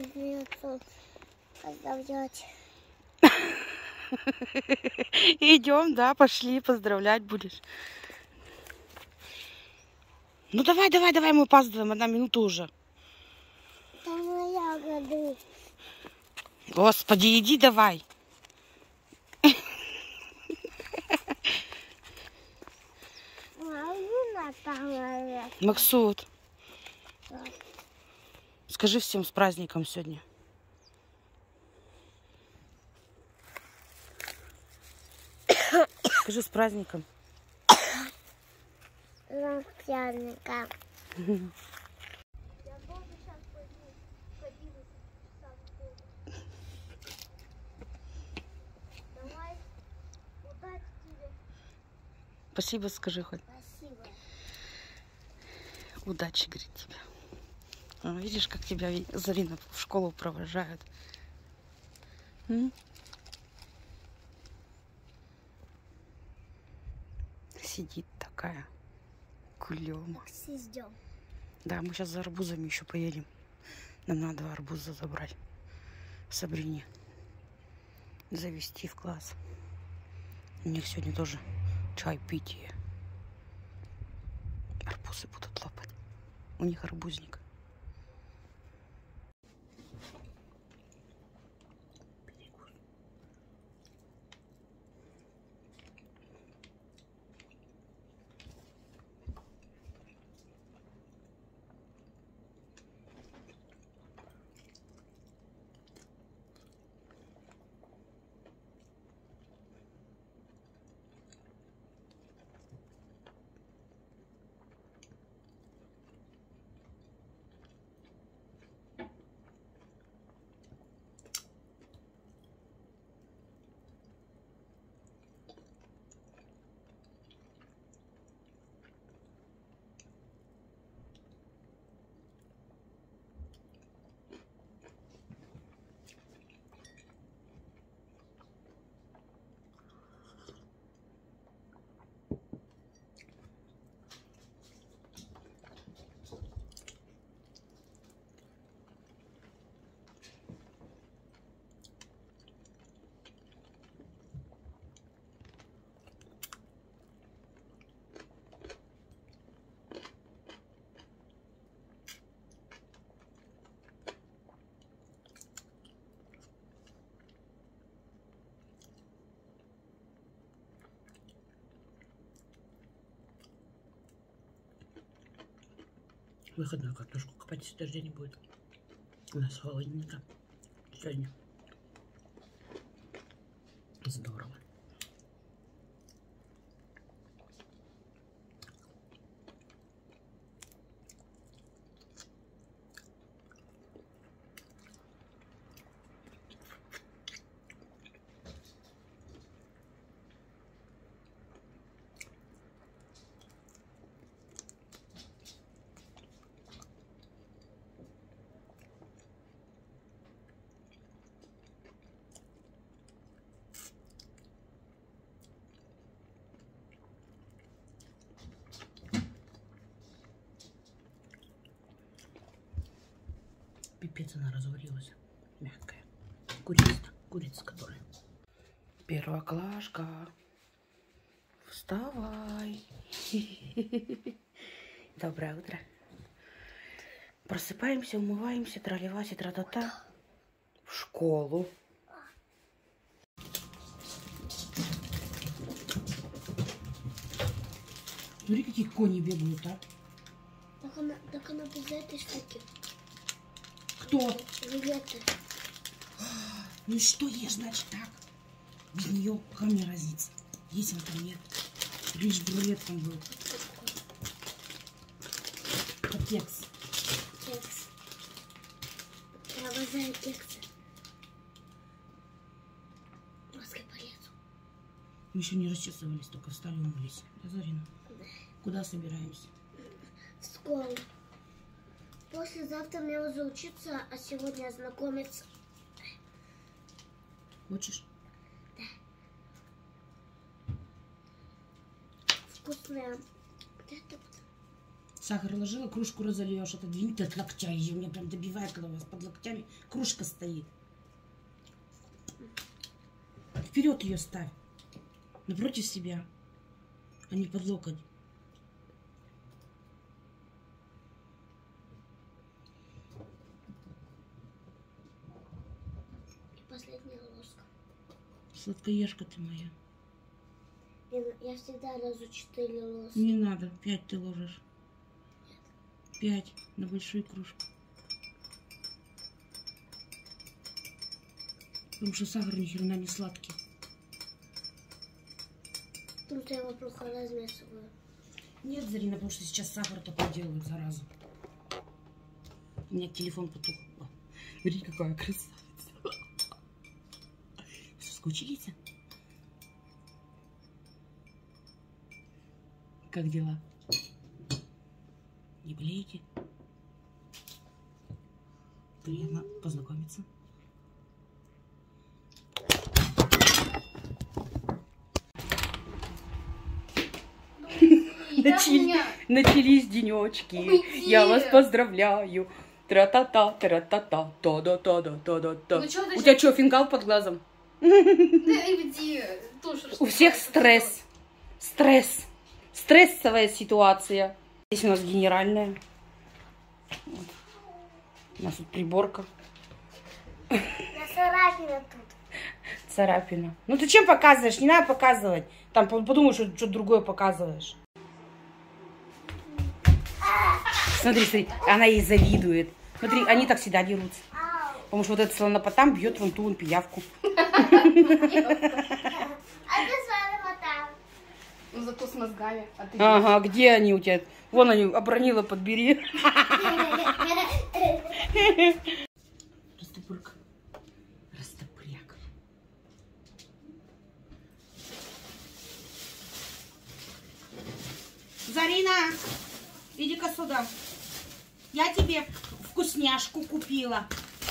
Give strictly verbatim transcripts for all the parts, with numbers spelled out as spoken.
Поздравлять. Идем, да, пошли, поздравлять будешь. Ну давай, давай, давай, мы опаздываем, одна минута уже. Там моя годы. Господи, иди давай. Максут, скажи всем с праздником сегодня. Скажи с праздником. С праздником. Спасибо, скажи хоть. Спасибо. Удачи, говорит, тебе. А, видишь, как тебя Зарина в школу провожают. М? Сидит такая кулема. Ждем. Да, мы сейчас за арбузами еще поедем. Нам надо арбуза забрать. Сабрине. Завести в класс. У них сегодня тоже чай питье. Арбузы будут лопать. У них арбузник. Выходную картошку копать, если дождя не будет. У нас холодненько сегодня. Здорово. Пипец, она разварилась. Мягкая. Курица. Курица, которая. Первоклашка. Вставай. Доброе утро. Просыпаемся, умываемся, тролливаси, тра-та-та. В школу. Смотри, какие кони бегают, а? Так она, так она без этой штуки. Кто? Рулеты. Ну и что ешь, значит, так? Без нее ко мне разится. Есть он там нет. Лишь в рулетком был. Кекс. Кекс. Я обожаю кексы. Мозги порезу. Мы еще не расчесывались, только встали, умылись. Да, Зарина? Да. Куда собираемся? В школу. Послезавтра мне уже учиться, а сегодня ознакомиться. Хочешь? Да. Вкусная. Где это? Сахар ложила, кружку разольешь, отодвинь ты от локтя. Ее меня прям добивает, когда у вас под локтями кружка стоит. Вперед ее ставь. Напротив себя, а не под локоть. И последняя ложка. Сладкоежка ты моя. Я, я всегда разу четыре ложки. Не надо, пять ты ложишь. Пять на большую кружку. Потому что сахар ни хрена не сладкий. Потому что я его плохо размешиваю. Нет, Зарина, потому что сейчас сахар такой делают, зараза. У меня телефон потух. О, смотри, какая красавица. Соскучились? Как дела? Не болеете? Приятно познакомиться. Начали, начались денечки. Уйди. Я вас поздравляю. Тра-та-та, тра-та-та, та-да-та-да-та-да-та. Ну чё ты У тебя что, фингал под глазом? Да иди, тоже У всех стресс. Стресс. Стрессовая ситуация. Здесь у нас генеральная. Вот. У нас тут приборка. На царапина тут. Царапина. Ну ты чем показываешь? Не надо показывать. Там подумаешь, что что-то другое показываешь. Смотри, смотри, она ей завидует. Смотри, они так всегда дерутся. Ау. Потому что вот этот слонопотам бьет вон ту вон пиявку. А ты смотри там. Ну зато с мозгами. А ты Ага, где они у тебя? Вон они, обронила, подбери. Растопырка. Растопыряк. Зарина, иди-ка сюда. Я тебе вкусняшку купила.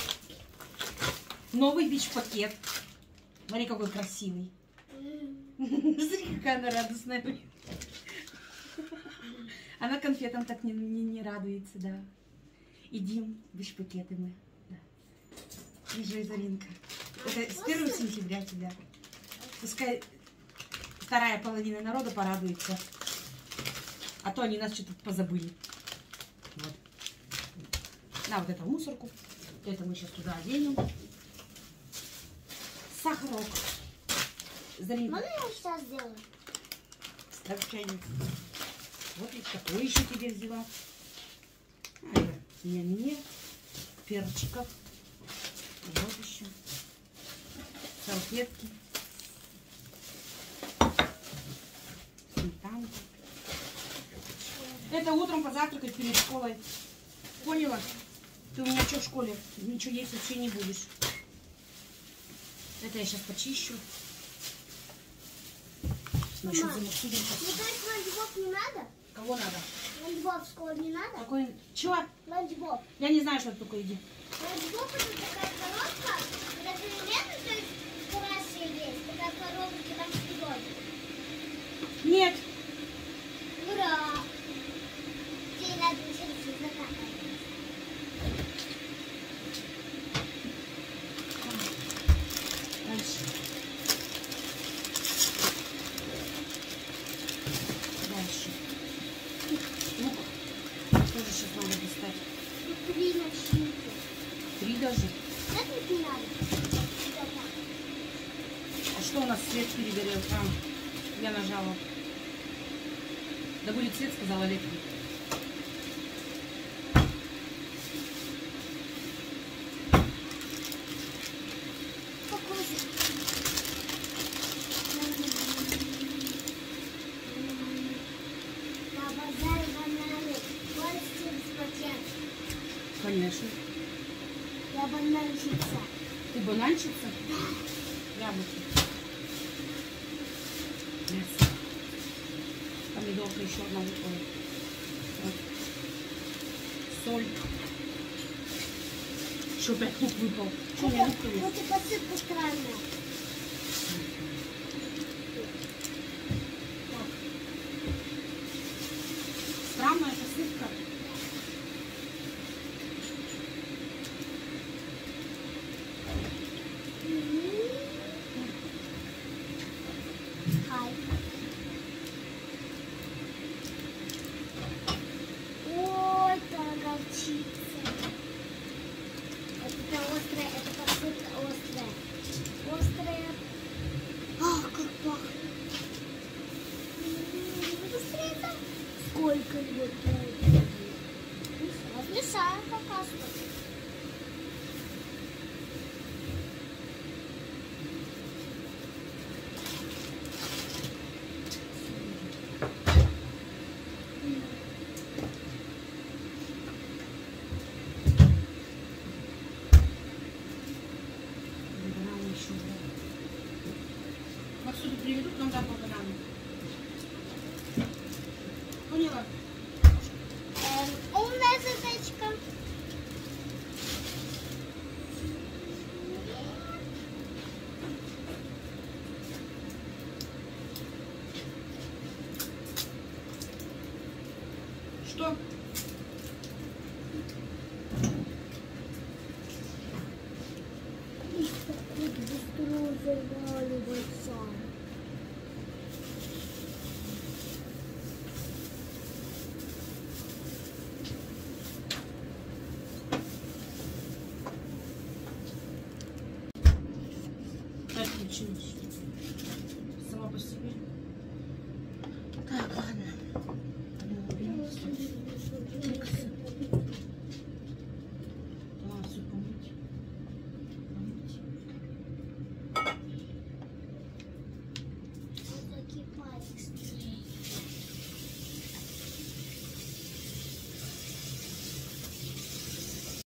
Новый бич-пакет. Смотри, какой красивый. Смотри, какая она радостная. Она конфетам так не, не, не радуется, да. Идем, бич-пакеты мы. Да. Держи, Заринка. Это с первого сентября тебя. Пускай вторая половина народа порадуется. А то они нас что-то позабыли. Вот. На вот эту мусорку. Это мы сейчас туда оденем. Сахарок. Заринка. Можно я сейчас сделаю? Ставь чайник. Вот и такой еще тебе взяла. А, не, не. Перчиков. Вот еще. Салфетки. Сметанка. Это утром позавтракать перед школой. Поняла? Ты у меня что в школе? Ничего есть вообще не будешь. Это я сейчас почищу. Насчет Мама, заморсить. ну то есть ланчбок не надо? Кого надо? Ланчбок в школе не надо? Какой? Чего? Ланчбок. Я не знаю, что это такое иди. Ланчбок это такая коробка, когда перемены, то есть в классе есть, такая коробка там с едой. Нет. Ура! Тебе надо учиться закатывать. Дальше. Дальше. Лук. Тоже сейчас надо достать. Тут три начинки. Три даже. Это не надо. А что у нас свет перегорел там? Я нажала. Да будет свет, сказала Лето. Покушай. На базаре бананы. Гости вспотят. Конечно. Я бананщица. Ты бананчица? Яблоки. Мясо. Помидорка еще одна выпала. Вот. Соль. Еще опять лук выпал. Что у меня лук есть? Вот и посыпка странная. Странная посыпка. Это острое, это посыпка острая. Острая. Ах, как пахнет. Быстрее там. Сколько его тут. Размешаем пока что. Отсюда приведут, нам дам по банану. Поняла? Эм, умная задачка. Что? И такой быстро заваливается. Отлично. Сама по себе. Так, ладно.